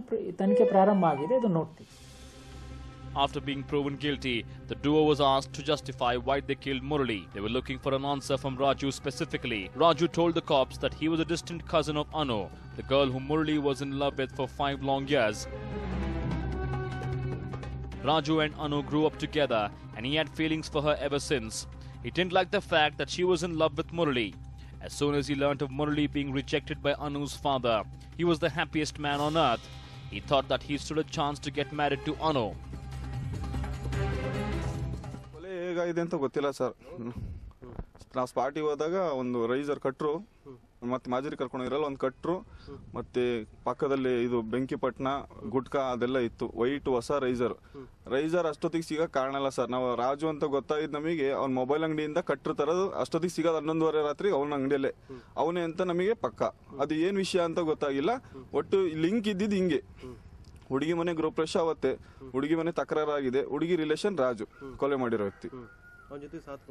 ತನಿಖೆ ಪ್ರಾರಂಭ ಆಗಿದೆ, ಅದು ನೋಡ್ತೀವಿ. After being proven guilty, the duo was asked to justify why they killed Murali. They were looking for an answer from Raju specifically. Raju told the cops that he was a distant cousin of Anu, the girl whom Murali was in love with for 5 long years. Raju and Anu grew up together and he had feelings for her ever since. He didn't like the fact that she was in love with Murali. As soon as he learnt of Murali being rejected by Anu's father, he was the happiest man on earth. He thought that he stood a chance to get married to Anu. ಹೇಗಾಗಿದೆ ಅಂತ ಗೊತ್ತಿಲ್ಲ sir. ನಾವು ಸ್ಪಾಟಿಗೆ ಹೋದಾಗ ಒಂದು riser cutter, ಮತ್ತೆ ಮಾಜರಿ ಕರ್ಕೊಂಡಿರಲ್ಲ, ಒಂದು cutter, ಮತ್ತೆ ಪಕ್ಕದಲ್ಲಿ ಇದು ಬೆಂಕಿಪಟ್ಟಣ ಗುಟ್ಕಾ ಅದೆಲ್ಲ ಇತ್ತು. ವೈಟ್ ಹೊಸ ರೈಸರ್ ಅಷ್ಟೊತ್ತಿಗೆ ಸಿಗಕ್ ಕಾರಣ ಇಲ್ಲ ಸರ್. ನಾವು ರಾಜು ಅಂತ ಗೊತ್ತಾಗಿದ್ ನಮಗೆ ಅವ್ನ ಮೊಬೈಲ್ ಅಂಗಡಿಯಿಂದ ಕಟ್ರು ತರೋದು ಅಷ್ಟೊತ್ತಿಗೆ ಸಿಗೋದು 11:30 ರಾತ್ರಿ ಅವನ ಅಂಗಡಿಯಲ್ಲೇ ಅವನೇ ಅಂತ ನಮಗೆ ಪಕ್ಕ. ಅದು ಏನ್ ವಿಷಯ ಅಂತ ಗೊತ್ತಾಗಿಲ್ಲ. ಒಟ್ಟು ಲಿಂಕ್ ಇದ್ದಿದ್ದು ಹಿಂಗೆ, ಹುಡುಗಿ ಮನೆ ಗೃಹಪ್ರವೇಶ ಅವತ್ತೆ, ಹುಡುಗಿ ಮನೆ ತಕರಾರಾಗಿದೆ, ಹುಡುಗಿ ರಿಲೇಷನ್ ರಾಜು ಕೊಲೆ ಮಾಡಿರೋ ವ್ಯಕ್ತಿ. ಅವನ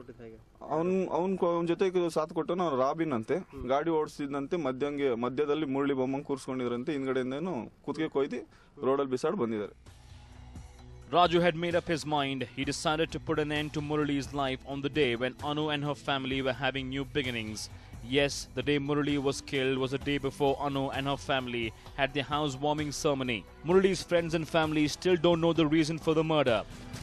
ಜೊತೆ ಸಾಥ್ ಕೊಟ್ಟನು ರಾಬಿನ್ ಅಂತೆ. ಗಾಡಿ ಓಡಿಸಿದಂತೆ ಮಧ್ಯದಲ್ಲಿ ಮುರಳಿ ಬೊಮ್ಮಂಗ್ ಕೂರ್ಸ್ಕೊಂಡಿದ್ರಂತೆ. ಹಿಂದ್ಗಡೆಯಿಂದೇನು ಕುತ್ತಿಗೆ ಕೊಯ್ದು ರೋಡಲ್ಲಿ ಬಿಸಾಡ್ ಬಂದಿದ್ದಾರೆ. Raju had made up his mind. He decided to put an end to Murali's life on the day when Anu and her family were having new beginnings. Yes, the day Murali was killed was a day before Anu and her family had their housewarming ceremony. Murali's friends and family still don't know the reason for the murder.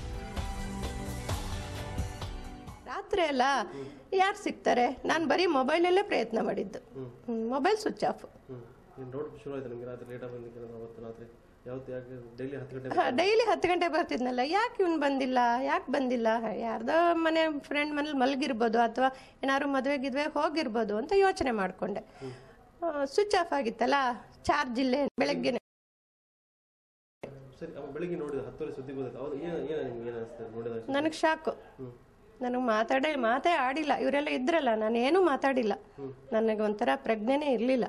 ರಾತ್ರಿ ಎಲ್ಲ ಯಾರು ಸಿಗ್ತಾರೆ? ನಾನು ಬರೀ ಮೊಬೈಲಲ್ಲೇ ಪ್ರಯತ್ನ ಮಾಡಿದ್ದು. Mobile switch off. Daily 10 ಗಂಟೆ ಬರ್ತಿದ್ನಲ್ಲ, ಯಾಕೆ ಇವನು ಯಾಕೆ ಬಂದಿಲ್ಲ? ಯಾರ್ದೋ ಮನೆ ಫ್ರೆಂಡ್ ಮನೇಲಿ ಮಲಗಿರ್ಬೋದು, ಅಥವಾ ಏನಾದ್ರು ಮದುವೆ ಹೋಗಿರ್ಬೋದು ಅಂತ ಯೋಚನೆ ಮಾಡ್ಕೊಂಡೆ. ಸ್ವಿಚ್ ಆಫ್ ಆಗಿತ್ತಲ್ಲ, ಚಾರ್ಜ್ ಇಲ್ಲೇ. ಬೆಳಗ್ಗೆ ನನಗೆ ಶಾಕು. ನನಗೆ ಮಾತೇ ಆಡಿಲ್ಲ. ಇವರೆಲ್ಲ ಇದ್ರಲ್ಲ, ನಾನೇನು ಮಾತಾಡಿಲ್ಲ. ನನಗೆ ಒಂಥರ ಪ್ರಜ್ಞೆನೇ ಇರಲಿಲ್ಲ.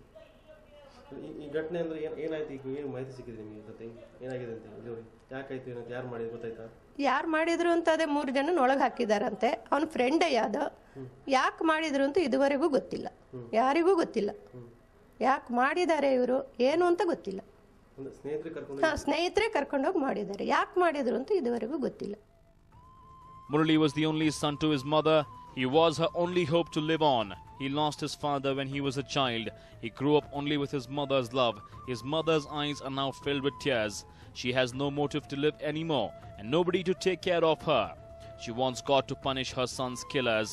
ಈ ಘಟನೆ ಅಂದ್ರೆ ಏನಾಯ್ತು? ಈಗ ಏನು ಮಾಹಿತಿ ಸಿಕ್ಕಿದೆ ನಿಮಗೆ? ಜೊತೆ ಏನಾಗಿದೆ ಅಂತ ಯಾಕಾಯ್ತು? ಯಾರು ಮಾಡಿದ್ರು ಗೊತ್ತಾಯ್ತಾ? ಯಾರು ಮಾಡಿದ್ರು ಅಂತ ಅದೇ 3 ಜನ ಒಳಗೆ ಹಾಕಿದಾರಂತೆ. ಅವನ ಫ್ರೆಂಡೇ ಯಾವ್ದೋ. ಯಾಕೆ ಮಾಡಿದ್ರು ಅಂತ ಇದುವರೆಗೂ ಗೊತ್ತಿಲ್ಲ, ಯಾರಿಗೂ ಗೊತ್ತಿಲ್ಲ. ಯಾಕೆ ಮಾಡಿದ್ದಾರೆ ಇವರು ಏನು ಅಂತ ಗೊತ್ತಿಲ್ಲ. ಸ್ನೇಹಿತರೆ ಕರ್ಕೊಂಡೋಗಿ ಮಾಡಿದ್ದಾರೆ. ಯಾಕೆ ಮಾಡಿದ್ರು ಅಂತ ಇದುವರೆಗೂ ಗೊತ್ತಿಲ್ಲ. Murali was the only son to his mother. He was her only hope to live on. He lost his father when he was a child. He grew up only with his mother's love. His mother's eyes are now filled with tears. She has no motive to live anymore and nobody to take care of her. She wants God to punish her son's killers.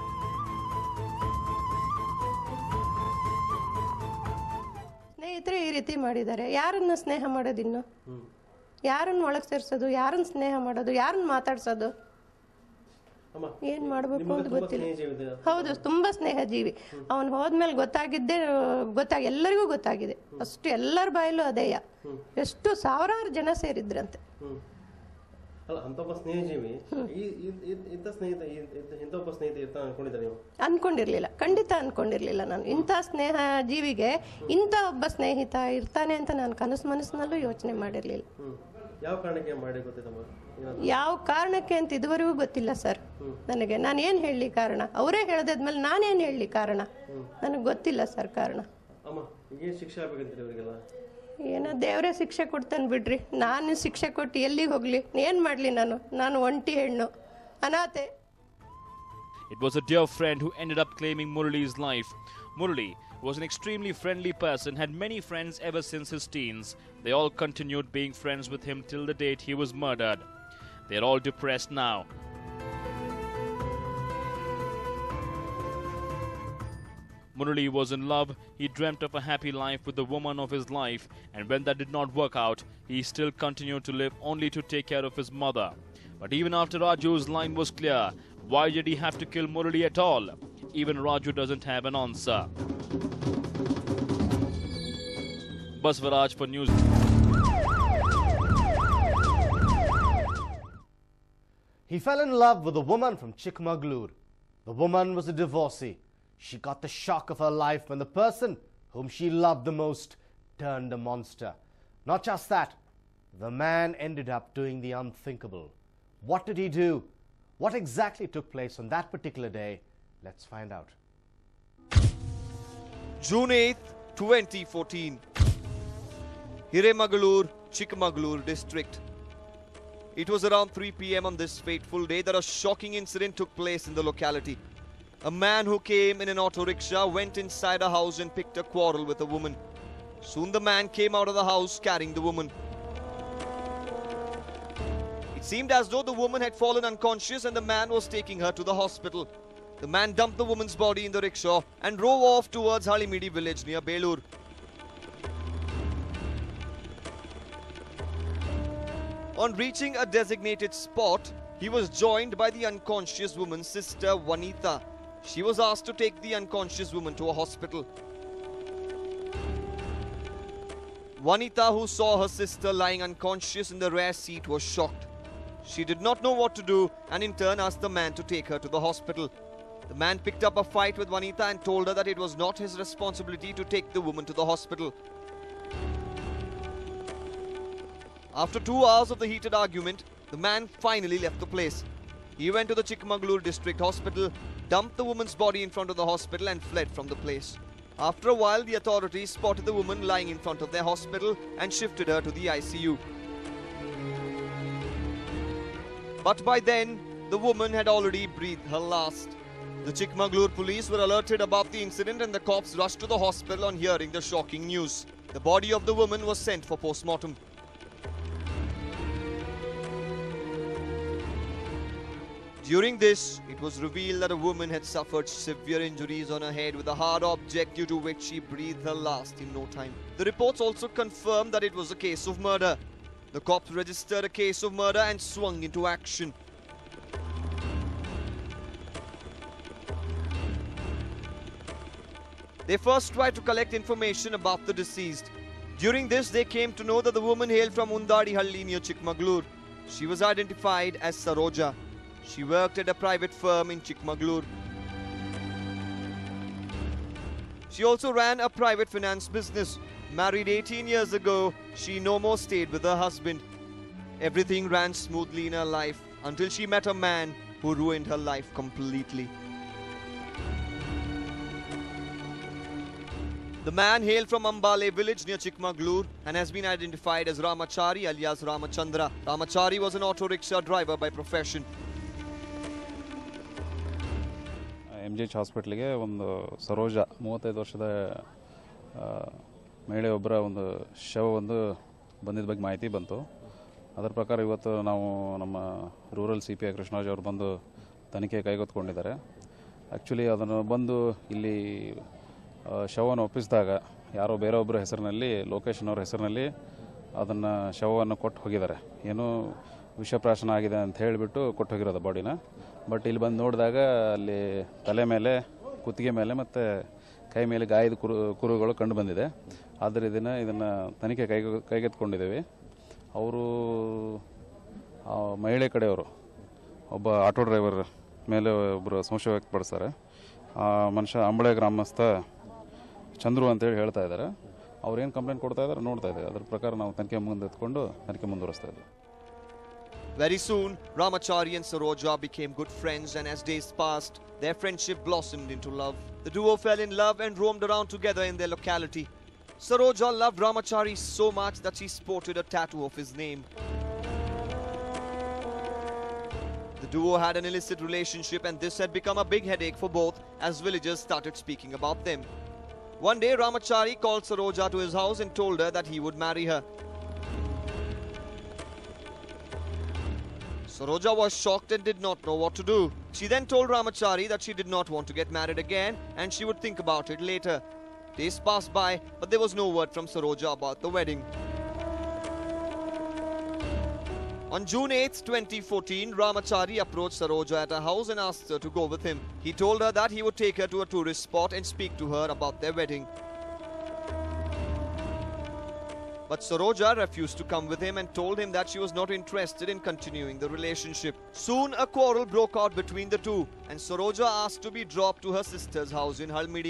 ಸ್ನೇಹಿತರೆ ಈ ರೀತಿ ಮಾಡಿದ್ದಾರೆ. ಯಾರನ್ನ ಸ್ನೇಹ ಮಾಡೋದಿನ್ನು? ಯಾರನ್ನ ಒಳಗೆ ಸೇರಿಸೋದು? ಯಾರನ್ನ ಸ್ನೇಹ ಮಾಡೋದು? ಯಾರನ್ನ ಮಾತಾಡ್ಸೋದು? ಏನ್ ಮಾಡ್ಬೇಕು ಅಂತ ಗೊತ್ತಿಲ್ಲ. ಹೌದು, ತುಂಬಾ ಸ್ನೇಹ ಜೀವಿ. ಅವನು ಹೋದ್ಮೇಲೆ ಎಲ್ಲರಿಗೂ ಗೊತ್ತಾಗಿದೆ. ಅಷ್ಟು ಎಲ್ಲರ ಬಾಯಲ್ಲೂ ಅದೇಯ. ಎಷ್ಟು ಸಾವಿರಾರು ಜನ ಸೇರಿದ್ರಂತೆ. ಅನ್ಕೊಂಡಿರ್ಲಿಲ್ಲ, ಖಂಡಿತ ಅನ್ಕೊಂಡಿರ್ಲಿಲ್ಲ ನಾನು. ಇಂಥ ಸ್ನೇಹ ಜೀವಿಗೆ ಇಂಥ ಒಬ್ಬ ಸ್ನೇಹಿತ ಇರ್ತಾನೆ ಅಂತ ನಾನು ಮನಸ್ಸಿನಲ್ಲೂ ಯೋಚನೆ ಮಾಡಿರ್ಲಿಲ್ಲ. ಯಾವ ಕಾರಣಕ್ಕೆ ಅಂತ ಇದುವರೆಗೂ ಗೊತ್ತಿಲ್ಲ ಸರ್ ನನಗೆ. ನಾನೇನ್ ಹೇಳಲಿ ಕಾರಣ? ಅವರೇ ಹೇಳ್ದಾದ್ಮೇಲೆ ನಾನೇನ್ ಹೇಳಲಿ ಕಾರಣ? ನನಗೆ ಗೊತ್ತಿಲ್ಲ ಸರ್ ಕಾರಣ. ಏನೋ ದೇವರೇ ಶಿಕ್ಷೆ ಕೊಡ್ತಾನೆ ಬಿಡ್ರಿ. ನಾನು ಶಿಕ್ಷೆ ಕೊಟ್ಟು ಎಲ್ಲಿಗೆ ಹೋಗ್ಲಿ? ಏನ್ ಮಾಡ್ಲಿ? ನಾನು ಒಂಟಿ ಹೆಣ್ಣು, ಅನಾಥೆ. It was a dear friend who ended up claiming Murali's life. Murali was an extremely friendly person, had many friends ever since his teens. They all continued being friends with him till the date he was murdered. They are all depressed now. Murali was in love. He dreamt of a happy life with the woman of his life, and when that did not work out, he still continued to live only to take care of his mother. But even after Raju's line was clear, why did he have to kill Murali at all? Even Raju doesn't have an answer. Basvaraj for News. He fell in love with a woman from Chikmagalur. The woman was a divorcee. She got the shock of her life when the person whom she loved the most turned a monster. Not just that, the man ended up doing the unthinkable. What did he do? What exactly took place on that particular day? Let's find out. June 8th, 2014. Hiremagalur, Chikmagalur district. It was around 3 p.m. on this fateful day that a shocking incident took place in the locality. A man who came in an auto rickshaw went inside a house and picked a quarrel with a woman. Soon the man came out of the house carrying the woman. It seemed as though the woman had fallen unconscious and the man was taking her to the hospital. The man dumped the woman's body in the rickshaw and drove off towards Halimidi village near Belur. On reaching a designated spot, he was joined by the unconscious woman's sister, Vanita. She was asked to take the unconscious woman to a hospital. Vanita, who saw her sister lying unconscious in the rear seat, was shocked. She did not know what to do and in turn asked the man to take her to the hospital. The man picked up a fight with Vanita and told her that it was not his responsibility to take the woman to the hospital. After 2 hours of the heated argument, the man finally left the place. He went to the Chikmagalur district hospital, dumped the woman's body in front of the hospital and fled from the place. After a while, the authorities spotted the woman lying in front of their hospital and shifted her to the ICU. But by then, the woman had already breathed her last. The Chikmagalur police were alerted about the incident and the cops rushed to the hospital on hearing the shocking news. The body of the woman was sent for post-mortem. During this, it was revealed that a woman had suffered severe injuries on her head with a hard object due to which she breathed her last in no time. The reports also confirmed that it was a case of murder. The cops registered a case of murder and swung into action. They first tried to collect information about the deceased. During this, they came to know that the woman hailed from Undadihalli near Chikmagalur. She was identified as Saroja. She worked at a private firm in Chikmagalur. She also ran a private finance business. Married 18 years ago, she no more stayed with her husband. Everything ran smoothly in her life until she met a man who ruined her life completely. The man hailed from Ambale village near Chikmagalur and has been identified as Ramachari alias Ramachandra. Ramachari was an auto rickshaw driver by profession. MGH ಹಾಸ್ಪಿಟ್ಲಿಗೆ ಒಂದು ಸರೋಜ 35 ವರ್ಷದ ಮಹಿಳೆಯೊಬ್ಬರ ಒಂದು ಶವ ಒಂದು ಬಂದಿದ್ದ ಬಗ್ಗೆ ಮಾಹಿತಿ ಬಂತು. ಅದರ ಪ್ರಕಾರ ಇವತ್ತು ನಾವು ನಮ್ಮ ರೂರಲ್ CPI ಕೃಷ್ಣರಾಜ್ ಅವರು ಬಂದು ತನಿಖೆ ಕೈಗೆತ್ತಿಕೊಂಡಿದ್ದಾರೆ. ಆ್ಯಕ್ಚುಲಿ ಅದನ್ನು ಬಂದು ಇಲ್ಲಿ ಶವವನ್ನು ಒಪ್ಪಿಸಿದಾಗ ಯಾರೋ ಬೇರೊಬ್ಬರ ಹೆಸರಿನಲ್ಲಿ ಲೋಕೇಶನ್ ಅವರ ಹೆಸರಿನಲ್ಲಿ ಅದನ್ನು ಶವವನ್ನು ಕೊಟ್ಟು ಹೋಗಿದ್ದಾರೆ. ಏನೋ ವಿಷಪ್ರಾಶನ ಆಗಿದೆ ಅಂತ ಹೇಳಿಬಿಟ್ಟು ಕೊಟ್ಟು ಹೋಗಿರೋದು ಬಾಡಿನ. ಬಟ್ ಇಲ್ಲಿ ಬಂದು ನೋಡಿದಾಗ ಅಲ್ಲಿ ತಲೆ ಮೇಲೆ, ಕುತ್ತಿಗೆ ಮೇಲೆ ಮತ್ತು ಕೈ ಮೇಲೆ ಗಾಯದ ಕುರುಗಳು ಕಂಡು ಬಂದಿದೆ. ಆದರೆ ಇದನ್ನು ತನಿಖೆ ಕೈಗೆತ್ತಿಕೊಂಡಿದ್ದೀವಿ. ಅವರು ಮಹಿಳೆ ಕಡೆಯವರು ಒಬ್ಬ ಆಟೋ ಡ್ರೈವರ್ ಮೇಲೆ ಒಬ್ಬರು ಸಂಶಯ ವ್ಯಕ್ತಪಡಿಸ್ತಾರೆ. ಆ ಮನುಷ್ಯ ಅಂಬಳೆ ಗ್ರಾಮಸ್ಥ ಚಂದ್ರು ಅಂತೇಳಿ ಹೇಳ್ತಾ ಇದ್ದಾರೆ. ಅವ್ರು ಏನು ಕಂಪ್ಲೇಂಟ್ ಕೊಡ್ತಾ ಇದ್ದಾರೆ ನೋಡ್ತಾ ಇದ್ದಾರೆ. ಅದ್ರ ಪ್ರಕಾರ ನಾವು ತನಿಖೆ ಮುಂದುವರಿಸ್ತಾ ಇದ್ದೀವಿ. Very soon, Ramachari and Saroja became good friends, and as days passed, their friendship blossomed into love. The duo fell in love and roamed around together in their locality. Saroja loved Ramachari so much that she sported a tattoo of his name. The duo had an illicit relationship, and this had become a big headache for both as villagers started speaking about them. One day, Ramachari called Saroja to his house and told her that he would marry her. Saroja was shocked and did not know what to do. She then told Ramachari that she did not want to get married again and she would think about it later. Days passed by, but there was no word from Saroja about the wedding. On June 8, 2014, Ramachari approached Saroja at her house and asked her to go with him. He told her that he would take her to a tourist spot and speak to her about their wedding. But Saroja refused to come with him and told him that she was not interested in continuing the relationship. Soon a quarrel broke out between the two and Saroja asked to be dropped to her sister's house in Halmidi.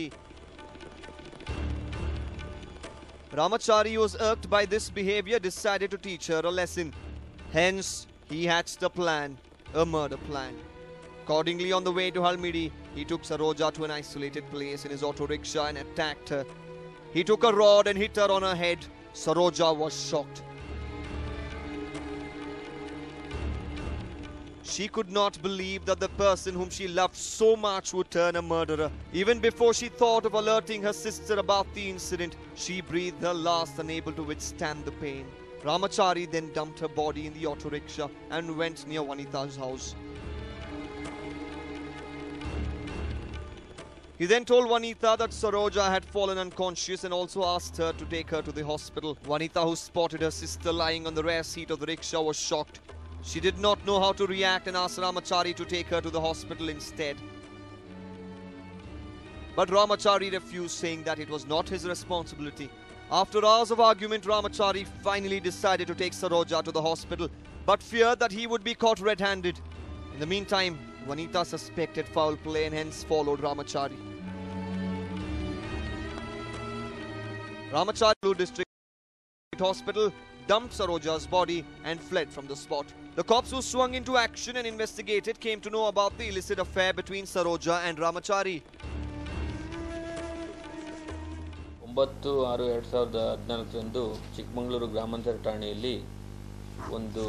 Ramachari, who was irked by this behavior, decided to teach her a lesson. Hence, he hatched a plan, a murder plan. Accordingly, on the way to Halmidi, he took Saroja to an isolated place in his auto rickshaw and attacked her. He took a rod and hit her on her head. Saroja was shocked. She could not believe that the person whom she loved so much would turn a murderer. Even before she thought of alerting her sister about the incident, she breathed her last, unable to withstand the pain. Ramachari then dumped her body in the auto rickshaw and went near Vanitha's house. He then told Vanitha that Saroja had fallen unconscious and also asked her to take her to the hospital. Vanitha, who spotted her sister lying on the rear seat of the rickshaw, was shocked. She did not know how to react and asked Ramachari to take her to the hospital instead. But Ramachari refused, saying that it was not his responsibility. After hours of argument, Ramachari finally decided to take Saroja to the hospital, but feared that he would be caught red-handed. In the meantime, Vanitha suspected foul play and hence followed Ramachari. Ramachari District Hospital dumped Saroja's body and fled from the spot. The cops who swung into action and investigated came to know about the illicit affair between Saroja and Ramachari. 9/6/2014 Chikkamagaluru ಗ್ರಾಮಾಂತರ ಠಾಣೆಯಲ್ಲಿ ಒಂದು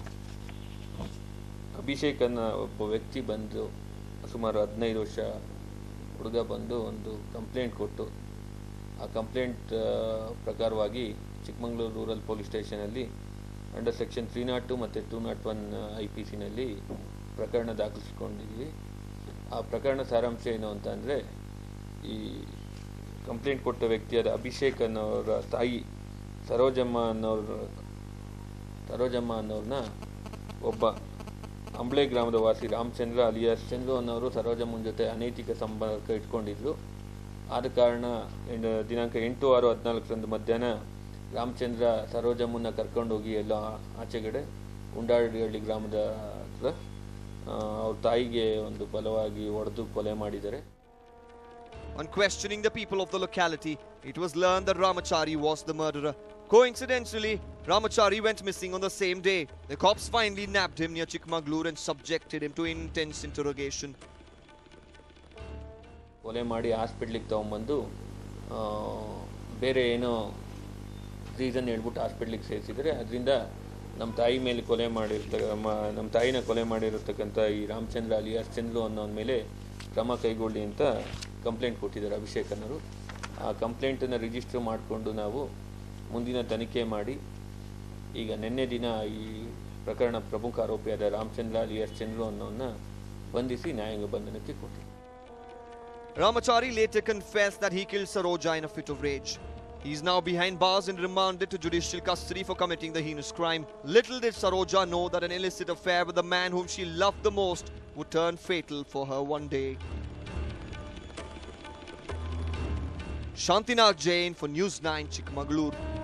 ಅಭಿಷೇಕ್ ಅನ್ನೋ ಒಬ್ಬ ವ್ಯಕ್ತಿ ಬಂದು ಸುಮಾರು 15 ವರ್ಷ ಹುಡುಗ ಬಂದು ಒಂದು ಕಂಪ್ಲೇಂಟ್ ಕೊಟ್ಟು ಆ ಕಂಪ್ಲೇಂಟ್ ಪ್ರಕಾರವಾಗಿ ಚಿಕ್ಕಮಗಳೂರು ರೂರಲ್ ಪೊಲೀಸ್ ಸ್ಟೇಷನಲ್ಲಿ ಅಂಡರ್ ಸೆಕ್ಷನ್ 302 ಮತ್ತು 201 IPCನಲ್ಲಿ ಪ್ರಕರಣ ದಾಖಲಿಸಿಕೊಂಡಿದ್ವಿ. ಆ ಪ್ರಕರಣ ಸಾರಾಂಶ ಏನು ಅಂತ ಅಂದರೆ, ಈ ಕಂಪ್ಲೇಂಟ್ ಕೊಟ್ಟ ವ್ಯಕ್ತಿಯಾದ ಅಭಿಷೇಕ್ ಅನ್ನೋರ ತಾಯಿ ಸರೋಜಮ್ಮ ಅನ್ನೋರನ್ನ ಒಬ್ಬ ಅಂಬ್ಳೆ ಗ್ರಾಮದ ವಾಸಿ ರಾಮಚಂದ್ರ ಅಲಿಯಾಸ್ ಚಂದ್ರು ಅನ್ನೋರು ಸರೋಜಮ್ಮನ ಜೊತೆ ಅನೈತಿಕ ಸಂಪರ್ಕ ಇಟ್ಕೊಂಡಿದ್ರು. ಆದ ಕಾರಣ ದಿನಾಂಕ 8/6/14 ಮಧ್ಯಾಹ್ನ ರಾಮಚಂದ್ರ ಸರೋಜಮ್ಮನ್ನ ಕರ್ಕೊಂಡೋಗಿ ಎಲ್ಲ ಆಚೆಗಡೆ ಉಂಡಾಡಿಹಳ್ಳಿ ಗ್ರಾಮದ ಹತ್ರ ಅವ್ರ ತಾಯಿಗೆ ಒಂದು ಬಲವಾಗಿ ಹೊಡೆದು ಕೊಲೆ ಮಾಡಿದ್ದಾರೆ. On questioning the people of the locality, it was learned that Ramachari was the murderer. Coincidentally, Ramachari went missing on the same day. The cops finally nabbed him near Chikmagalur and subjected him to intense interrogation. ಕೊಲೆ ಮಾಡಿ ಹಾಸ್ಪಿಟ್ಲಿಗೆ ತೊಗೊಂಬಂದು ಬೇರೆ ಏನೋ reason ಹೇಳ್ಬಿಟ್ಟು ಹಾಸ್ಪಿಟ್ಲಿಗೆ ಸೇರಿಸಿದರೆ, ಅದರಿಂದ ನಮ್ಮ ತಾಯಿ ಮೇಲೆ ನಮ್ಮ ತಾಯಿನ ಕೊಲೆ ಮಾಡಿರತಕ್ಕಂಥ ಈ ರಾಮಚಂದ್ರ ಅಲಿಯಾಸ್ ಚಂದ್ರು ಅನ್ನೋನ ಮೇಲೆ ಕ್ರಮ ಕೈಗೊಳ್ಳಿ ಅಂತ ಕಂಪ್ಲೇಂಟ್ ಕೊಟ್ಟಿದ್ದಾರೆ ಅಭಿಷೇಕ್ ಅನ್ನೋರು. ಆ ಕಂಪ್ಲೇಂಟನ್ನು ರಿಜಿಸ್ಟರ್ ಮಾಡಿಕೊಂಡು ನಾವು ಮುಂದಿನ ತನಿಖೆ ಮಾಡಿ ಈಗ ನಿನ್ನೆ ದಿನ ಈ ಪ್ರಕರಣ ಪ್ರಮುಖ ಆರೋಪಿಯಾದ ರಾಮಚಂದ್ರ ಅಲಿಯಾಸ್ ಚಂದ್ರು ಅನ್ನೋನ್ನ ಬಂಧಿಸಿ ನ್ಯಾಯಾಂಗ ಬಂಧನಕ್ಕೆ ಕೊಟ್ಟಿದ್ದಾರೆ. Ramachari later confessed that he killed Saroja in a fit of rage. He is now behind bars and remanded to judicial custody for committing the heinous crime. Little did Saroja know that an illicit affair with the man whom she loved the most would turn fatal for her one day. Shantinath Jain for News 9 Chikmagalur.